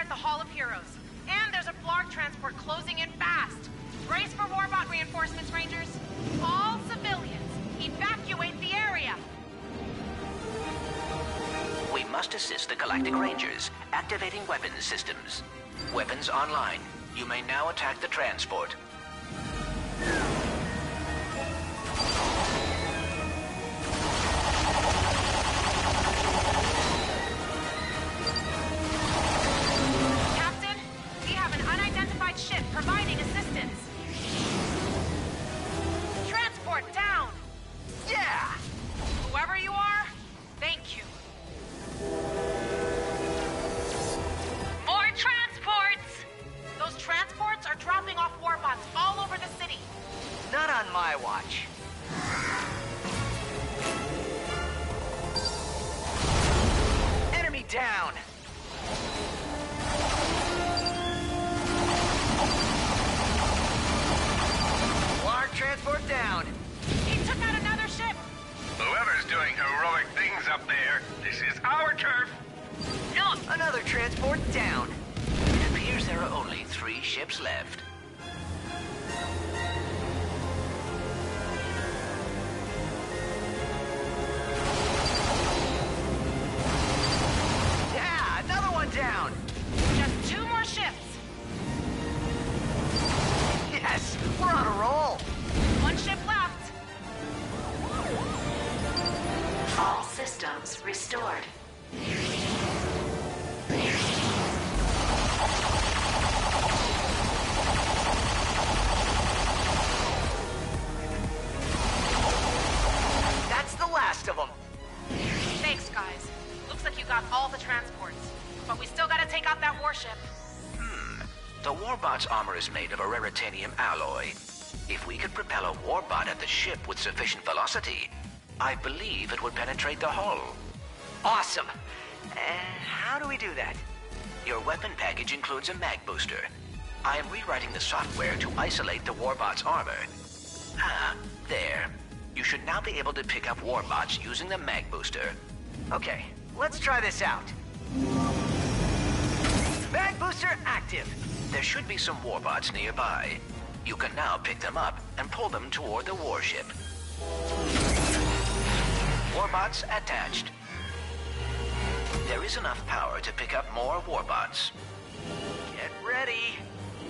at the Hall of Heroes. And there's a Blarg transport closing in fast. Brace for Warbot reinforcements, Rangers. All civilians, evacuate the area. We must assist the Galactic Rangers, activating weapons systems. Weapons online. You may now attack the transport. Captain, we have an unidentified ship providing assistance. Transport down! Yeah! Whoever you are, thank you. More transports! Those transports are dropping off warbots all over the city. Not on my watch. Enemy down! Blarg transport down! He took out another ship! Whoever's doing heroic things up there, this is our turf. Look! Another transport down! It appears there are only 3 ships left. Yeah, another one down! Just 2 more ships! Yes, we're on a roll! 1 ship left! All systems restored. That's the last of them! Thanks, guys. Looks like you got all the transports. But we still gotta take out that warship. The Warbot's armor is made of a raritanium alloy. If we could propel a Warbot at the ship with sufficient velocity, I believe it would penetrate the hull. Awesome! How do we do that? Your weapon package includes a mag booster. I am rewriting the software to isolate the Warbot's armor. Ah, there. You should now be able to pick up Warbots using the mag booster. Okay, let's try this out. Mag booster active! There should be some Warbots nearby. You can now pick them up and pull them toward the warship. Warbots attached. There is enough power to pick up more Warbots. Get ready.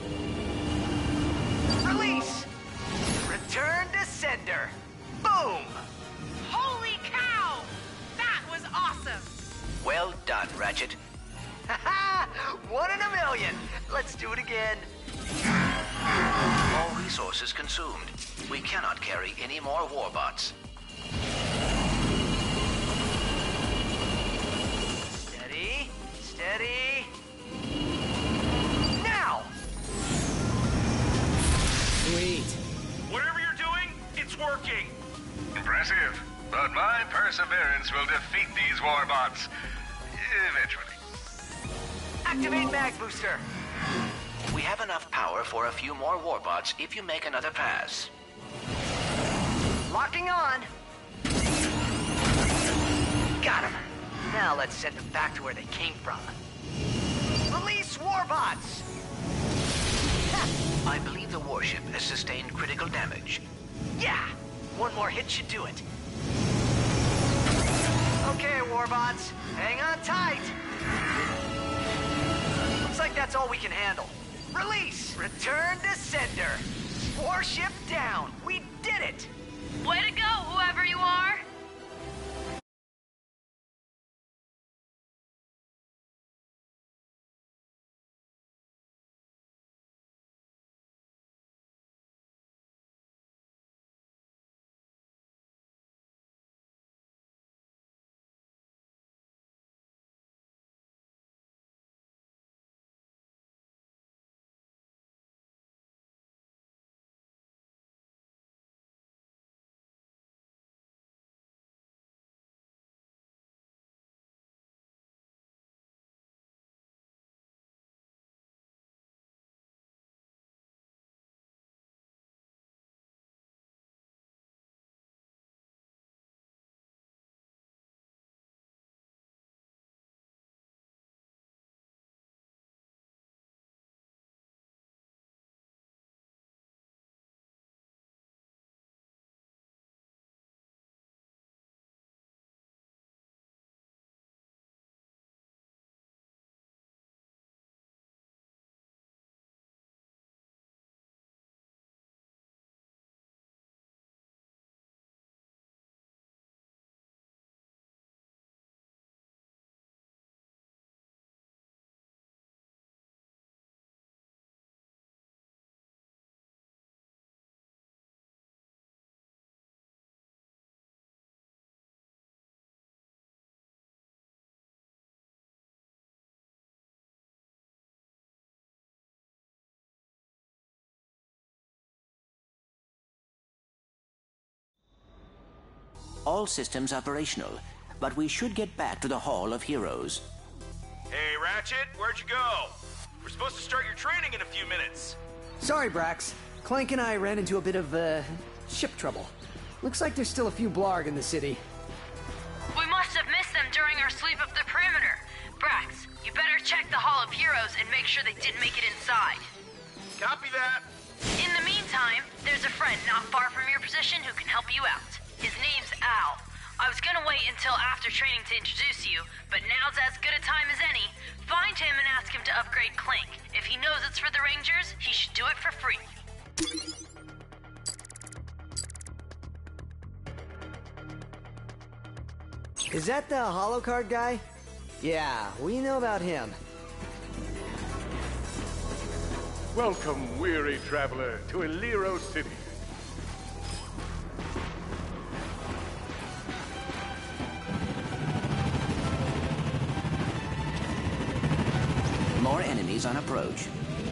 Release! Return to sender. Boom! Holy cow! That was awesome! Well done, Ratchet. Haha! 1 in a million! Let's do it again. All resources consumed. We cannot carry any more Warbots. Steady. Steady. Now! Sweet. Whatever you're doing, it's working. Impressive. But my perseverance will defeat these warbots. Eventually. Activate mag booster. We have enough power for a few more Warbots if you make another pass. Locking on. Got him. Now let's send them back to where they came from. Release warbots! Ha! I believe the warship has sustained critical damage. Yeah! 1 more hit should do it. Okay, warbots. Hang on tight. Looks like that's all we can handle. Release! Return to sender. Warship down. We did it! Way to go, whoever you are! all systems operational, but we should get back to the Hall of Heroes. Hey, Ratchet, where'd you go? We're supposed to start your training in a few minutes. Sorry, Brax. Clank and I ran into a bit of, ship trouble. Looks like there's still a few Blarg in the city. We must have missed them during our sweep of the perimeter. Brax, you better check the Hall of Heroes and make sure they didn't make it inside. Copy that. In the meantime, there's a friend not far from your position who can help you out. His name's Al. I was gonna wait until after training to introduce you, but now's as good a time as any. Find him and ask him to upgrade Clank. If he knows it's for the Rangers, he should do it for free. Is that the Holocard guy? Yeah, we know about him. Welcome, weary traveler, to Eliro City. More enemies on approach.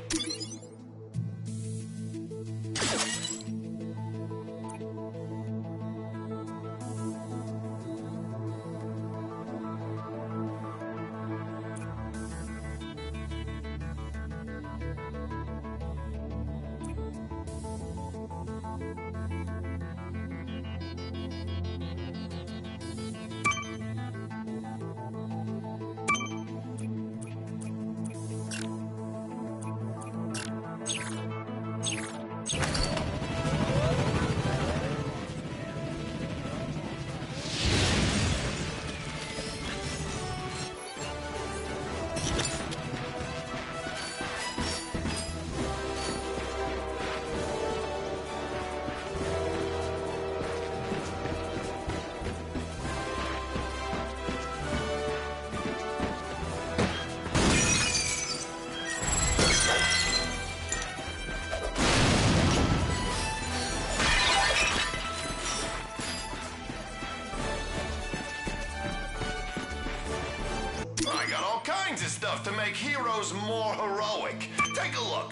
Stuff to make heroes more heroic. Take a look.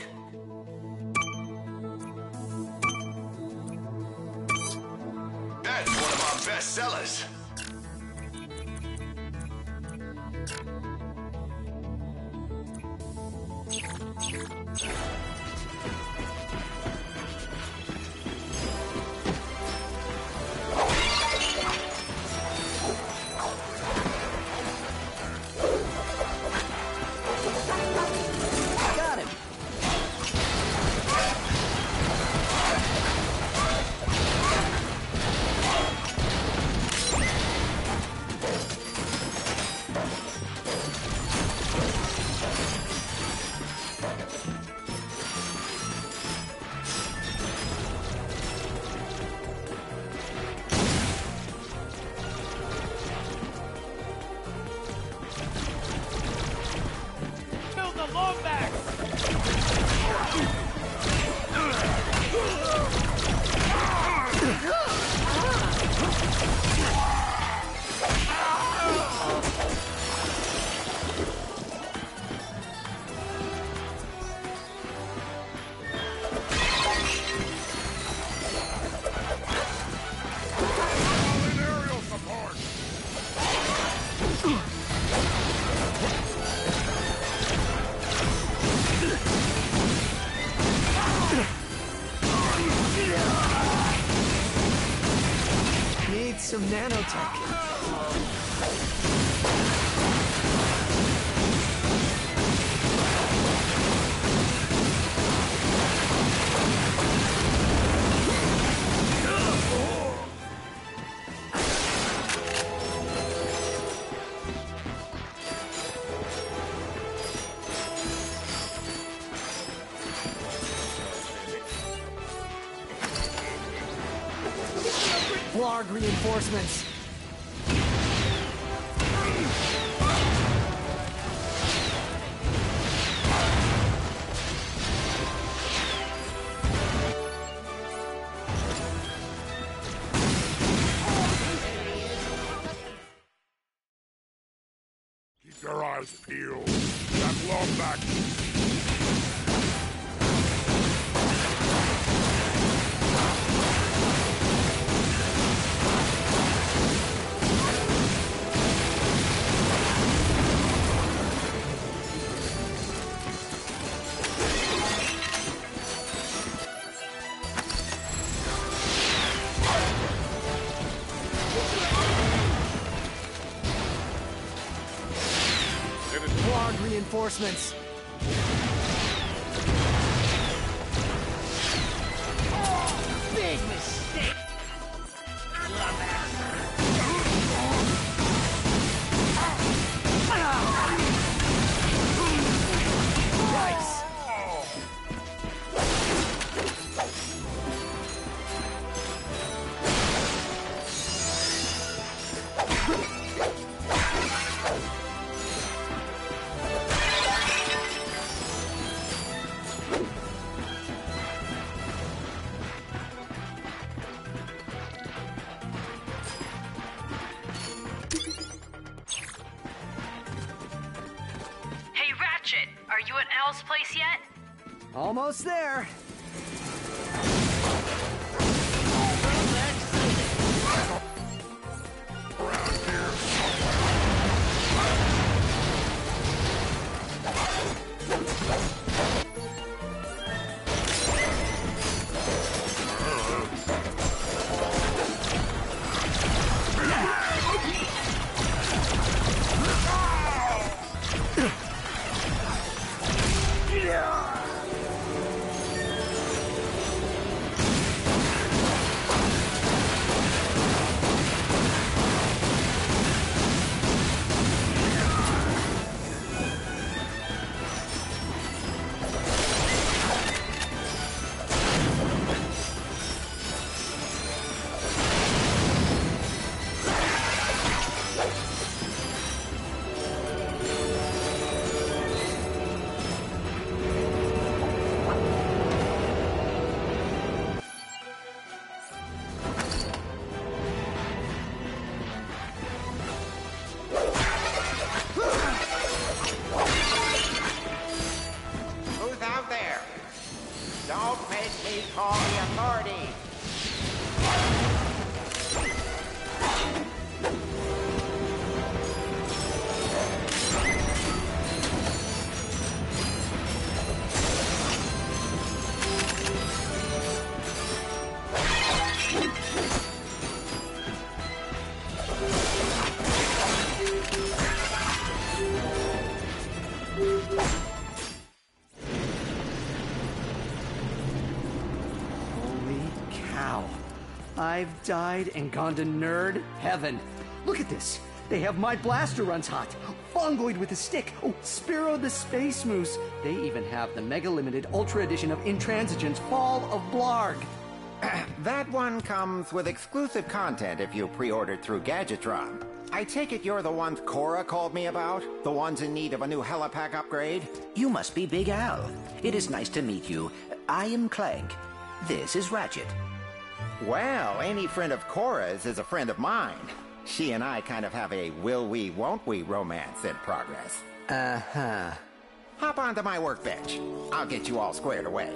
That's one of our best sellers. Some nanotech. Blarg reinforcements. Keep your eyes peeled. That Lombax. reinforcements. Big mistake. Nice. Hey, Ratchet, are you at Al's place yet? Almost there. Who's out there? Don't make me call the authorities. Holy cow. I've died and gone to nerd heaven. Look at this. They have my blaster runs hot. Fungoid with a stick. Oh, Spiro the Space Moose. They even have the Mega Limited Ultra Edition of Intransigence Fall of Blarg. That one comes with exclusive content if you pre-ordered through Gadgetron. I take it you're the ones Cora called me about? The ones in need of a new helipack upgrade? You must be Big Al. It is nice to meet you. I am Clank. This is Ratchet. Well, any friend of Cora's is a friend of mine. She and I kind of have a will we, won't we romance in progress. Uh-huh. Hop onto my workbench. I'll get you all squared away.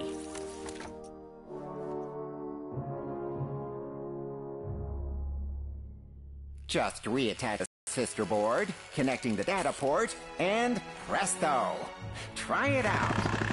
Just reattach the sister board, connecting the data port, and presto! Try it out.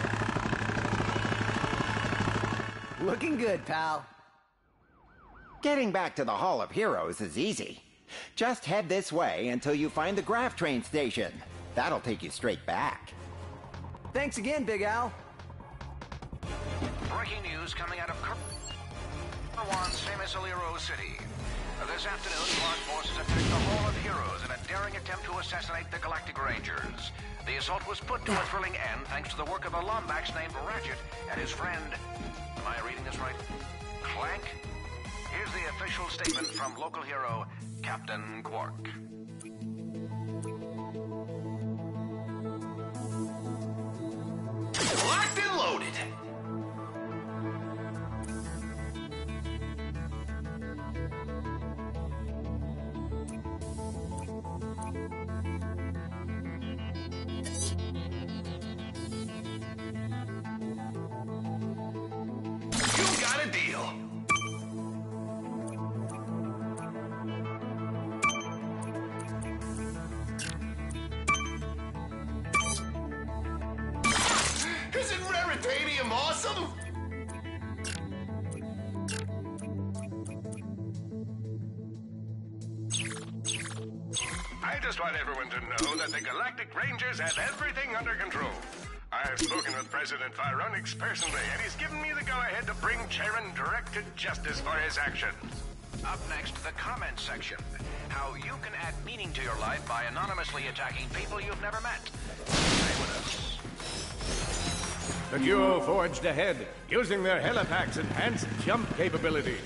Looking good, pal. Getting back to the Hall of Heroes is easy. Just head this way until you find the Graph Train station. That'll take you straight back. Thanks again, Big Al. Breaking news coming out of Kerwan's famous Aliro City. This afternoon, Clark forces attacked the Hall of Heroes in a daring attempt to assassinate the Galactic Rangers. The assault was put to a thrilling end thanks to the work of a Lombax named Ratchet and his friend... Am I reading this right? Clank? Here's the official statement from local hero, Captain Quark. Locked and loaded. You got a deal. Isn't Raritanium awesome? I'd just want everyone to know that the Galactic Rangers have everything under control. I've spoken with President Vironix personally, and he's given me the go-ahead to bring Charon direct to justice for his actions. Up next, the comments section. How you can add meaning to your life by anonymously attacking people you've never met. Stay with us. The duo forged ahead, using their Helipac's enhanced jump capability.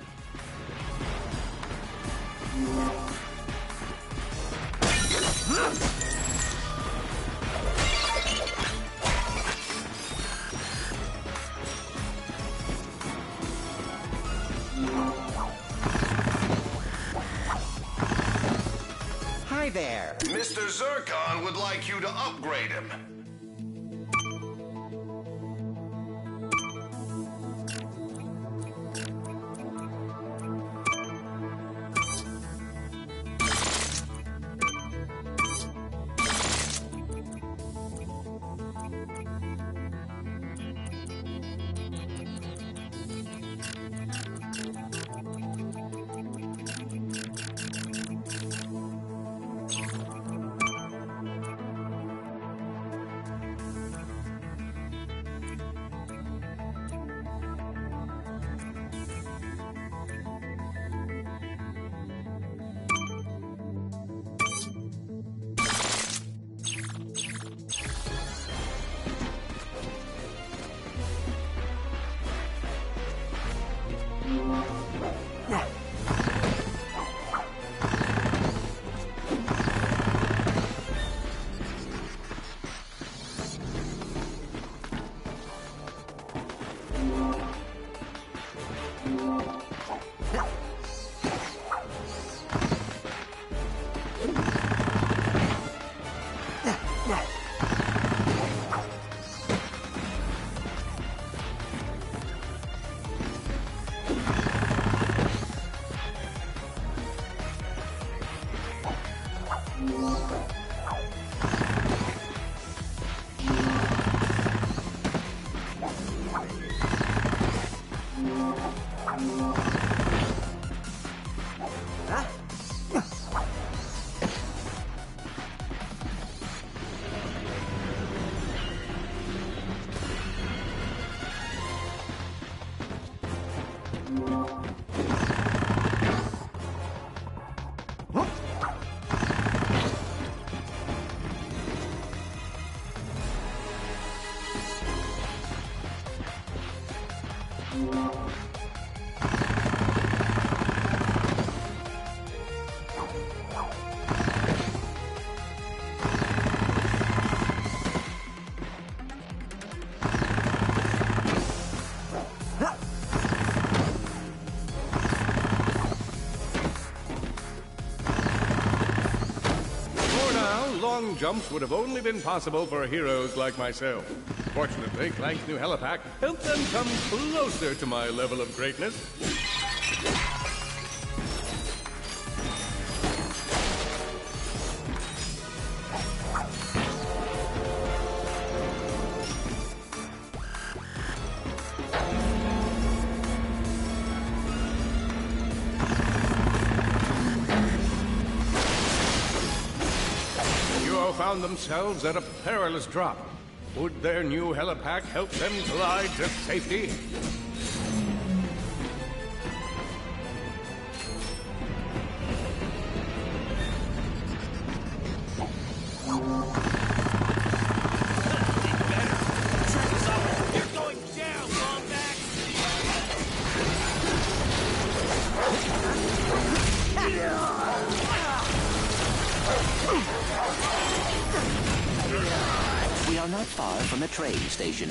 Hi there. Mr. Zircon would like you to upgrade him. Long jumps would have only been possible for heroes like myself. Fortunately, Clank's new Helipack helped them come closer to my level of greatness. Found themselves at a perilous drop. Would their new Helipack help them glide to safety? We are not far from the train station.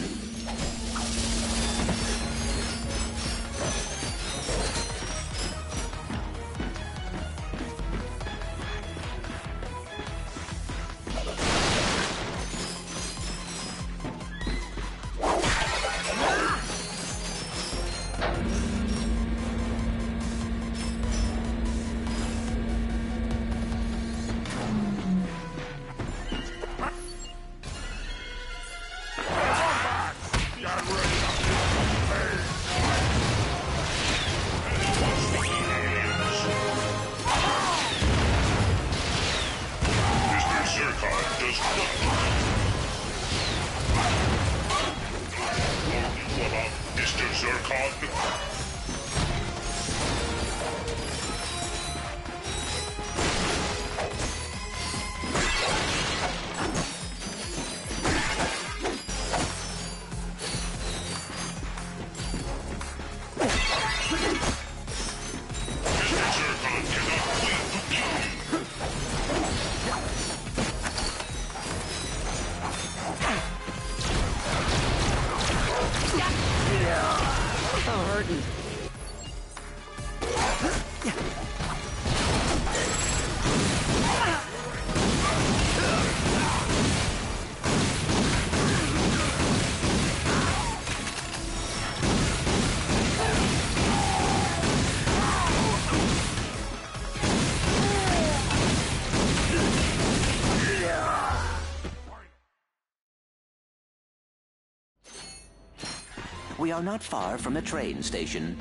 We are not far from the train station.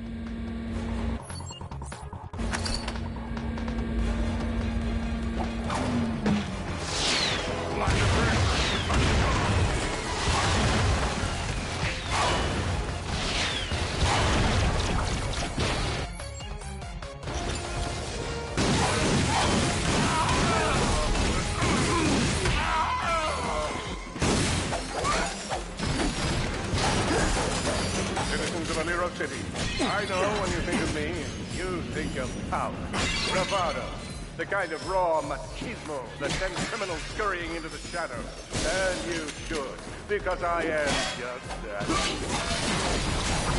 Citizens of Alero City, I know when you think of me, you think of power, bravado, the kind of raw machismo that sends criminals scurrying into the shadows. And you should, because I am just that.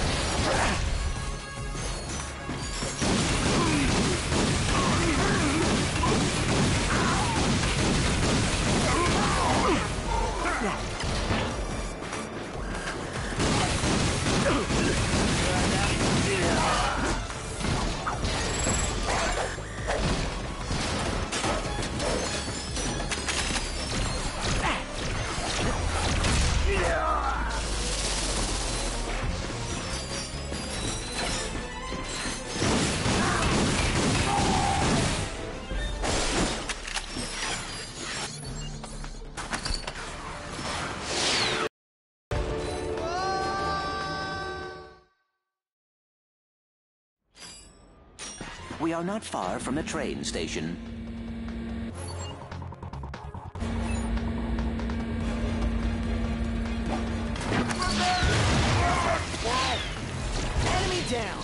We are not far from the train station. Enemy down!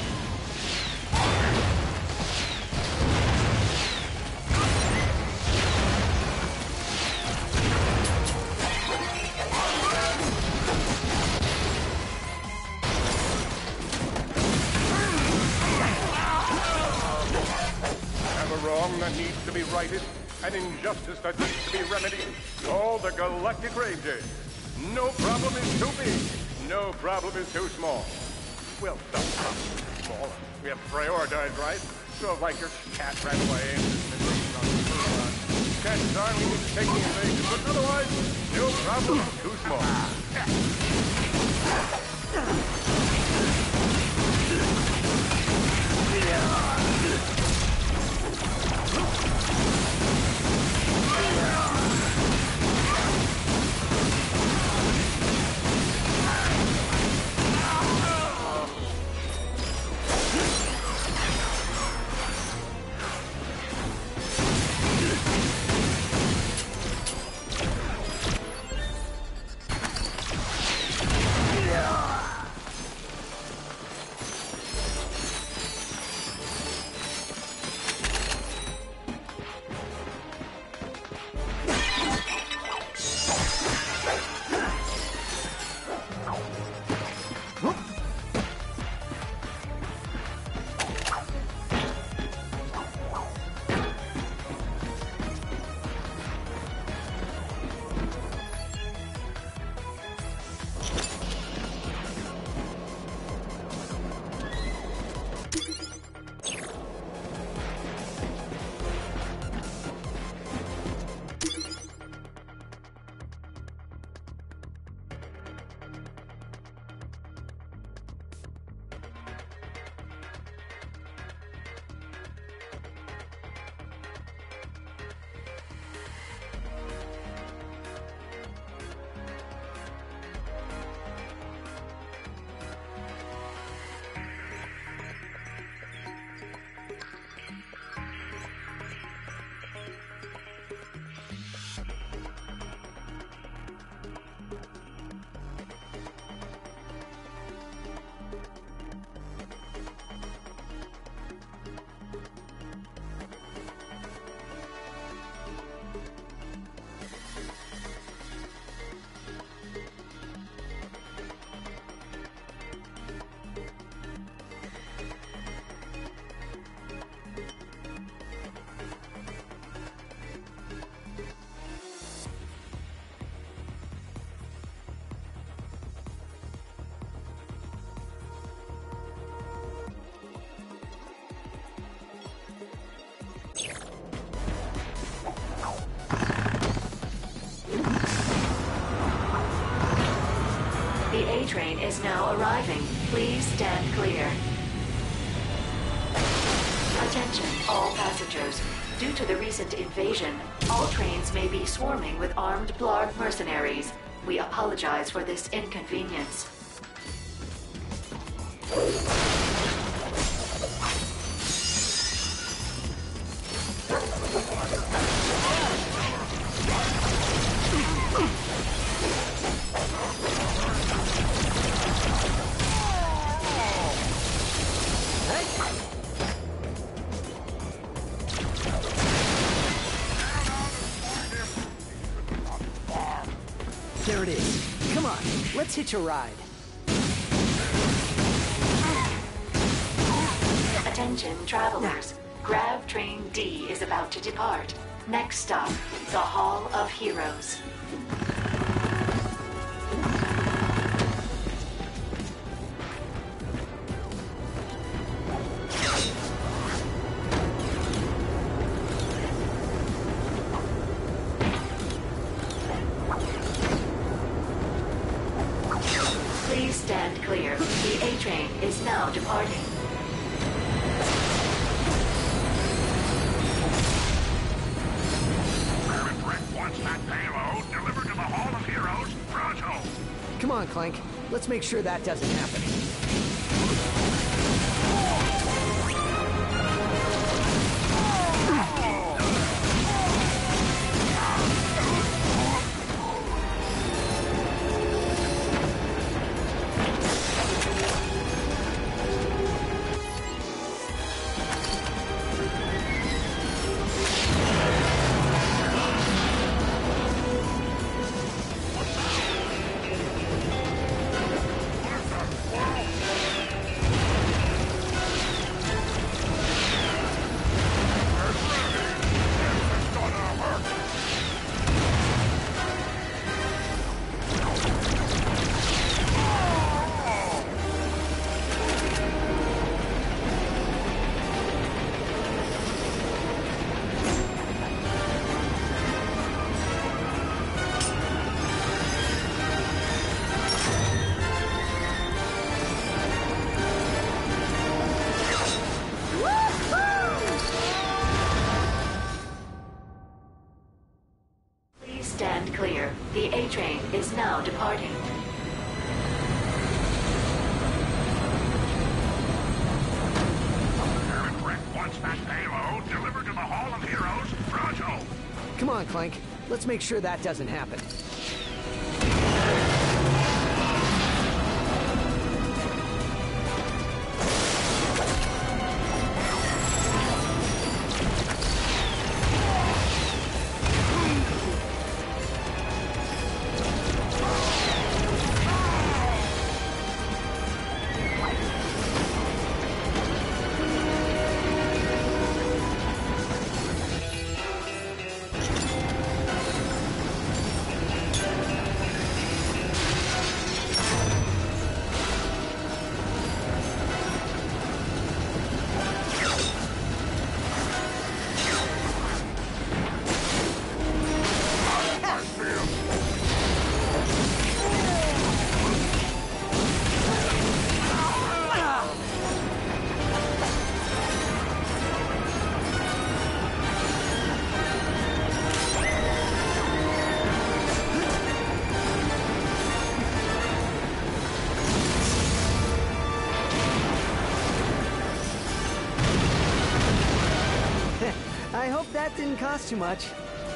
Wrong that needs to be righted, an injustice that needs to be remedied. All the Galactic Rangers. No problem is too big. No problem is too small. Well, some problems are small. We have prioritized, right? So if, like, your cat ran away and chances are we need to take the invasion. But otherwise, no problem is too small. is now arriving. Please stand clear. Attention, all passengers. Due to the recent invasion, all trains may be swarming with armed Blarg mercenaries. We apologize for this inconvenience. There it is. Come on, let's hitch a ride. Attention, travelers. Grav Train D is about to depart. Next stop, the Hall of Heroes. Please stand clear. The A train is now departing. Wants that payload delivered to the Hall of Heroes, pronto. Come on, Clank. Let's make sure that doesn't happen. Stand clear. The A train is now departing. Wants that payload delivered to the Hall of Heroes, pronto. Come on, Clank. Let's make sure that doesn't happen. I hope that didn't cost too much.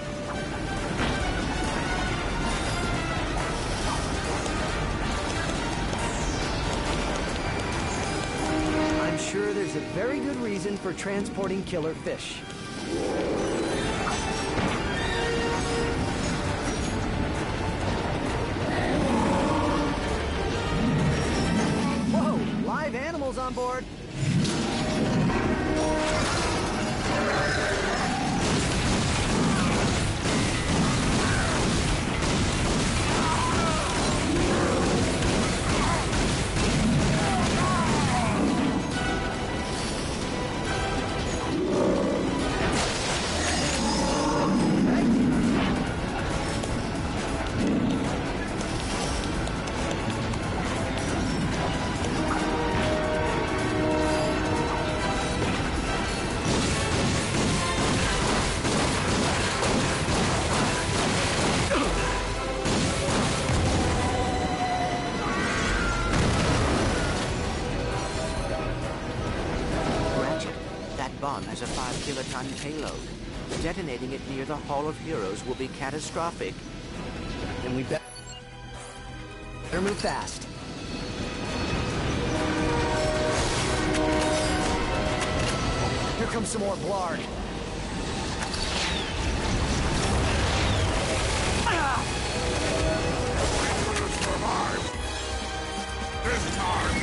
I'm sure there's a very good reason for transporting killer fish. Whoa! Live animals on board! kiloton payload. Detonating it near the Hall of Heroes will be catastrophic. Then we better move fast. Here comes some more Blarg. This time!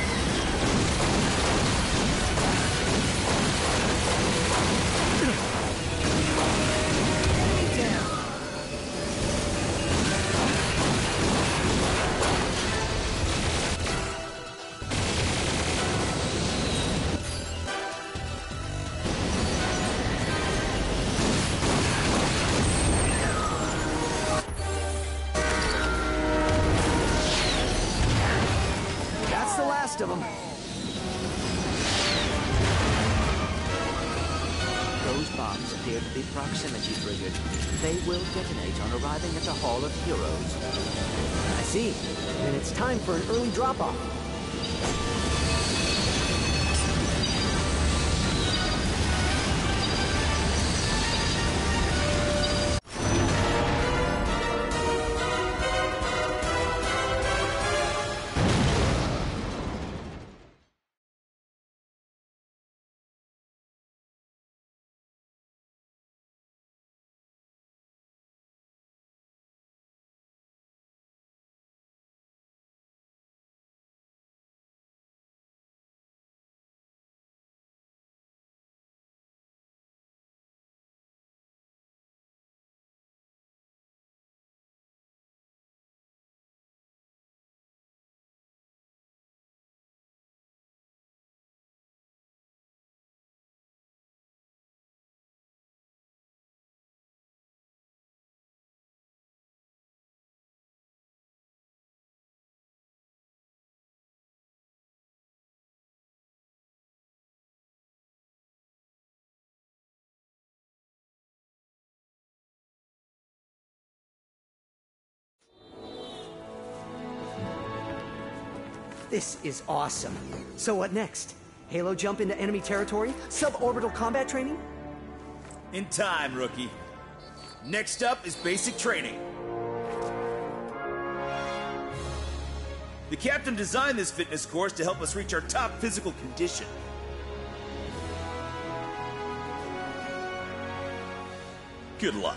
Of them. Those bombs appear to be proximity triggered. They will detonate on arriving at the Hall of Heroes. I see. Then it's time for an early drop-off. This is awesome. So what next? Halo jump into enemy territory? Suborbital combat training? In time, rookie. Next up is basic training. The captain designed this fitness course to help us reach our top physical condition. Good luck.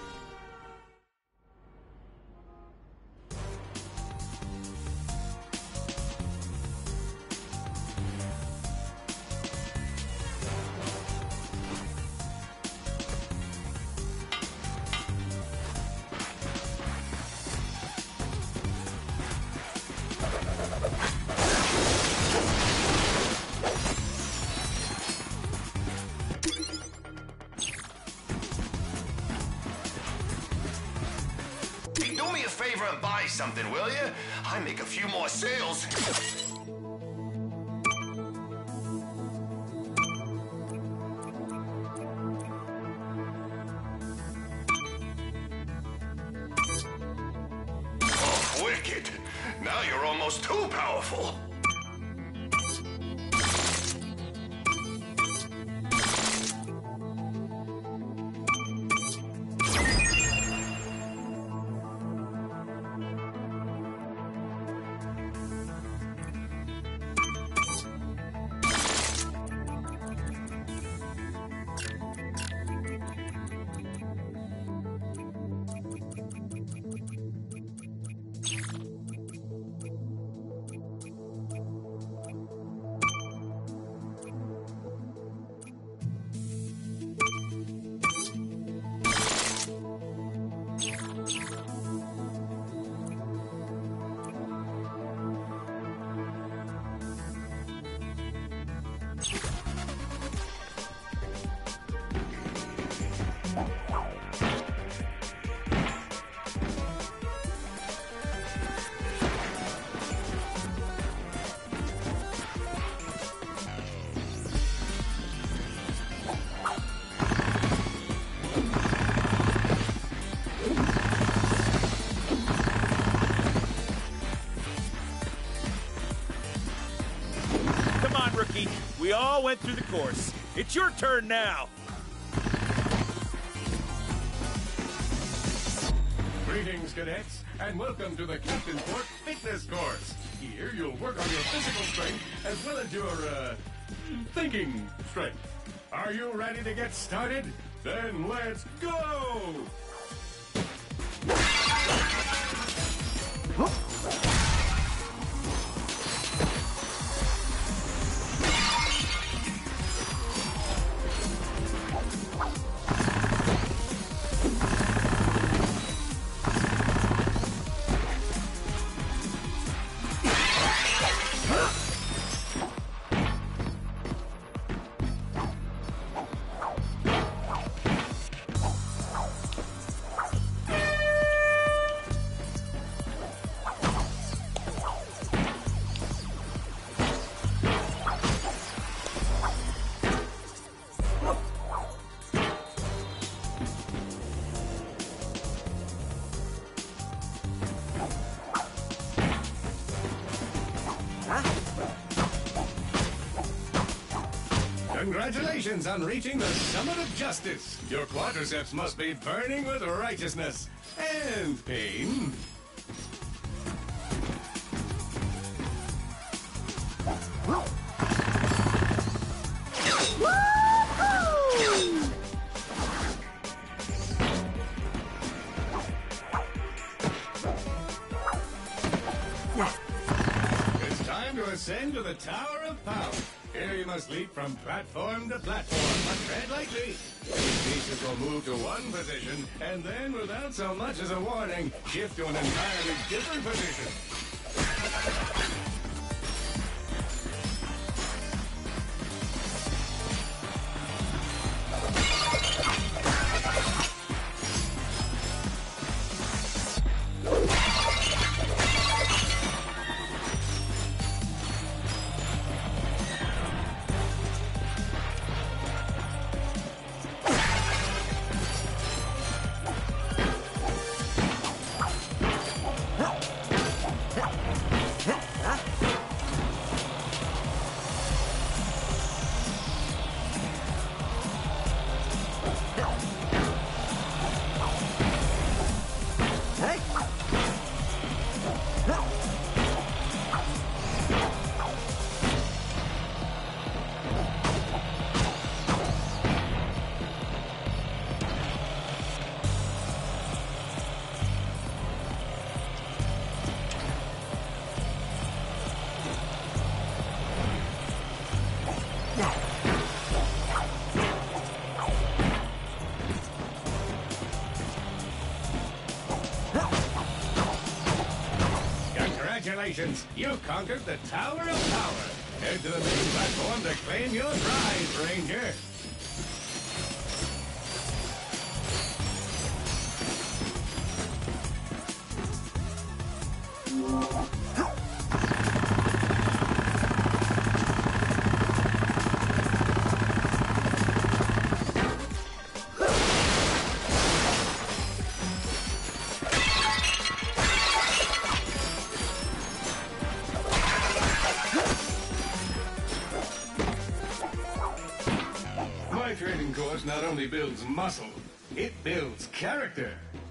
Favor and buy something, will you? I make a few more sales. Oh, wicked. Now you're almost too powerful. We all went through the course. It's your turn now. Greetings, cadets, and welcome to the Captain Port Fitness Course. Here you'll work on your physical strength as well as your, thinking strength. Are you ready to get started? Then let's go! Congratulations on reaching the summit of justice. Your quadriceps must be burning with righteousness and pain. It's time to ascend to the Tower of Power. Here you must leap from platform to platform, but tread lightly. These pieces will move to one position, and then, without so much as a warning, shift to an entirely different position. Congratulations, you conquered the Tower of Power. Head to the main platform to claim your prize, Ranger. My training course not only builds muscle, it builds character.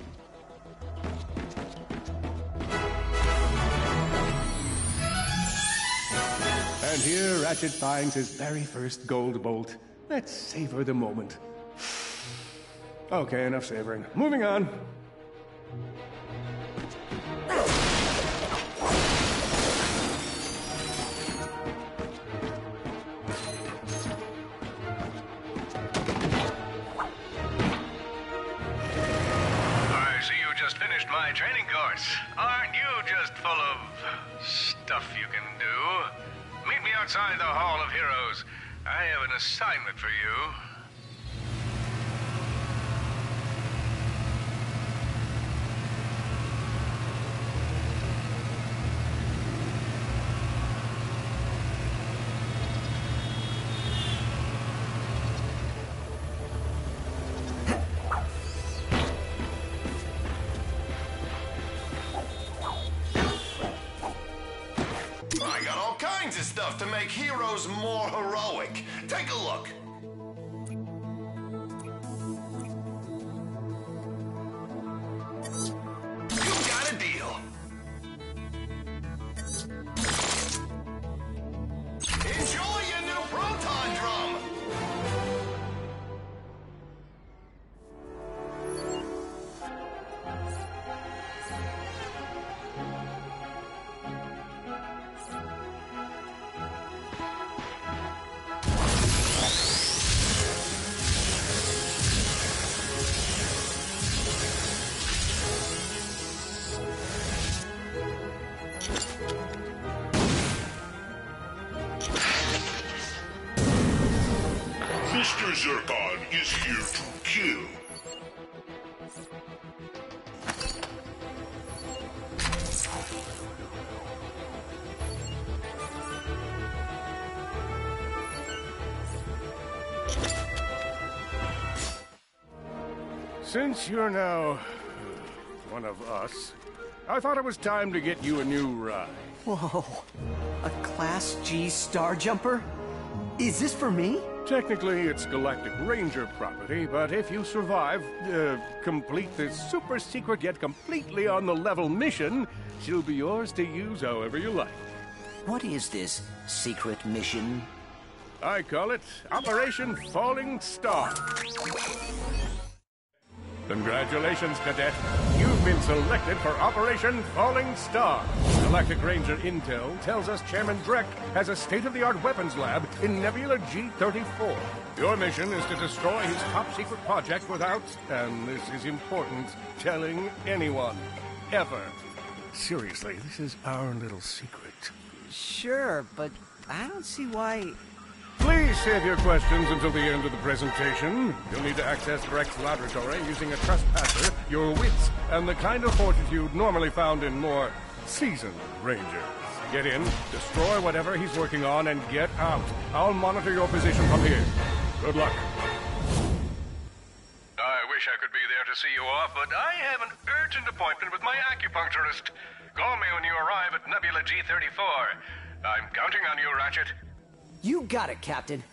And here Ratchet finds his very first gold bolt. Let's savor the moment. Okay, enough savoring. Moving on. My training course. Aren't you just full of stuff you can do? Meet me outside the Hall of Heroes. I have an assignment for you. I got all kinds of stuff to make heroes more heroic. Take a look. Zircon is here to kill. Since you're now one of us, I thought it was time to get you a new ride. Whoa. A Class G Star Jumper? Is this for me? Technically, it's Galactic Ranger property, but if you survive, complete this super secret yet completely on the level mission, she'll be yours to use however you like. What is this secret mission? I call it Operation Falling Star. Congratulations, Cadet. You've been selected for Operation Falling Star. Galactic Ranger Intel tells us Chairman Drek has a state-of-the-art weapons lab in Nebula G-34. Your mission is to destroy his top-secret project without, and this is important, telling anyone. Ever. Seriously, this is our little secret. Sure, but I don't see why... Please save your questions until the end of the presentation. You'll need to access Drek's laboratory using a trespasser, your wits, and the kind of fortitude normally found in more seasoned Rangers. Get in, destroy whatever he's working on, and get out. I'll monitor your position from here. Good luck. I wish I could be there to see you off, but I have an urgent appointment with my acupuncturist. Call me when you arrive at Nebula G-34. I'm counting on you, Ratchet. You got it, Captain.